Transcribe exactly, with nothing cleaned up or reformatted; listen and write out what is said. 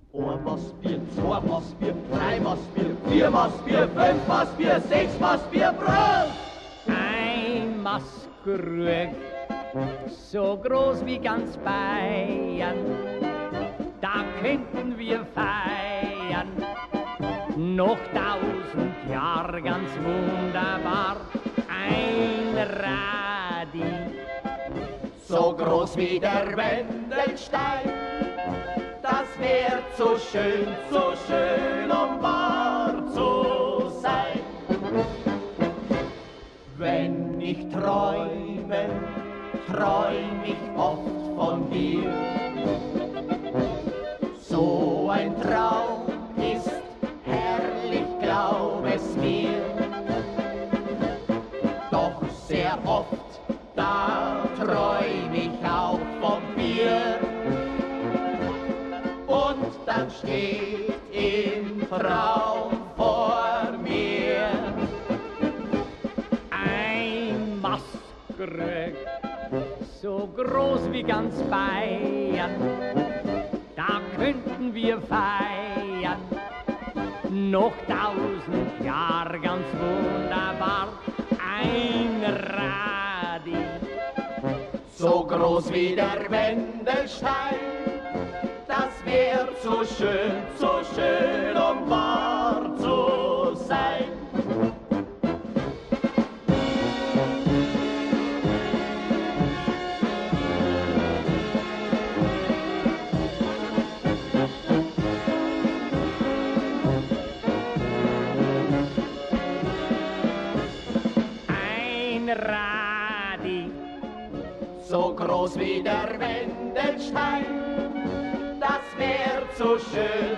Ein Maßbier, zwei Maßbier, drei Maßbier, vier Maßbier, fünf Maßbier, sechs Maßbier, Brot! Ein Maßkrug, so groß wie ganz Bayern, da könnten wir feiern, noch tausend Jahre ganz wunderbar. Ein Radi, so groß wie der Wendelstein, das wär so schön, so schön, um wahr zu sein. Wenn ich träume, träum ich oft von dir. So ein Traum ist herrlich, glaub es mir. Doch sehr oft, da träum ich auch von Bier. Und dann steht im Traum vor mir ein Maßkrug, so groß wie ganz Bayern, da könnten wir feiern, noch tausend Jahre ganz wunderbar. Ein Radi, so groß wie der Wendelstein, das wär so schön, so schön, um wahr zu sein. ein Radi, so groß wie der Wendelstein, das wär so schön,